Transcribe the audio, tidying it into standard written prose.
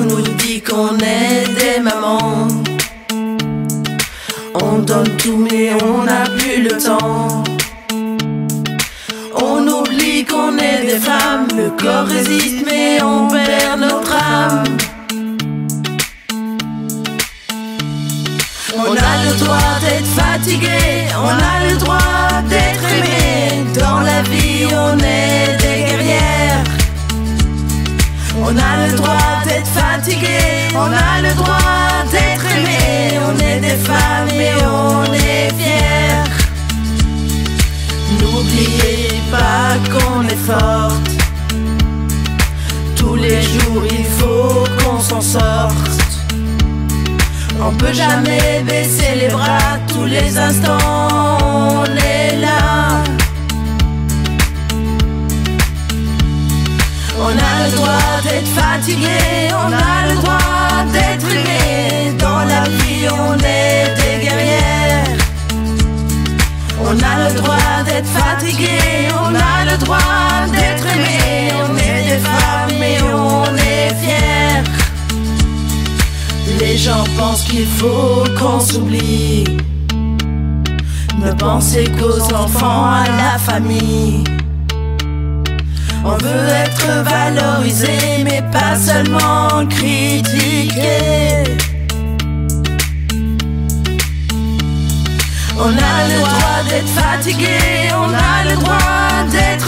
nous dit qu'on est des mamans. On donne tout mais on n'a plus le temps. On oublie qu'on est des femmes. Le corps résiste mais on perd notre âme. On a le droit d'être fatigué, on a le droit d'être aimé. Dans la vie on est des guerrières. On a le droit d'être fatigué, on a le droit d'être aimé. On est des femmes et on est fiers. N'oubliez pas qu'on est forte. Tous les jours il faut qu'on s'en sorte. On peut jamais baisser les bras, tous les instants on est là. On a le droit d'être fatigué, on a le droit d'être aimé. Dans la vie on est des guerrières. On a le droit d'être fatigué, on a le droit d'être aimé. On est des femmes et on est fiers. Les gens pensent qu'il faut qu'on s'oublie. Ne pensez qu'aux enfants, à la famille. On veut être valorisé, mais pas seulement critiqué. On a le droit d'être fatigué, on a le droit d'être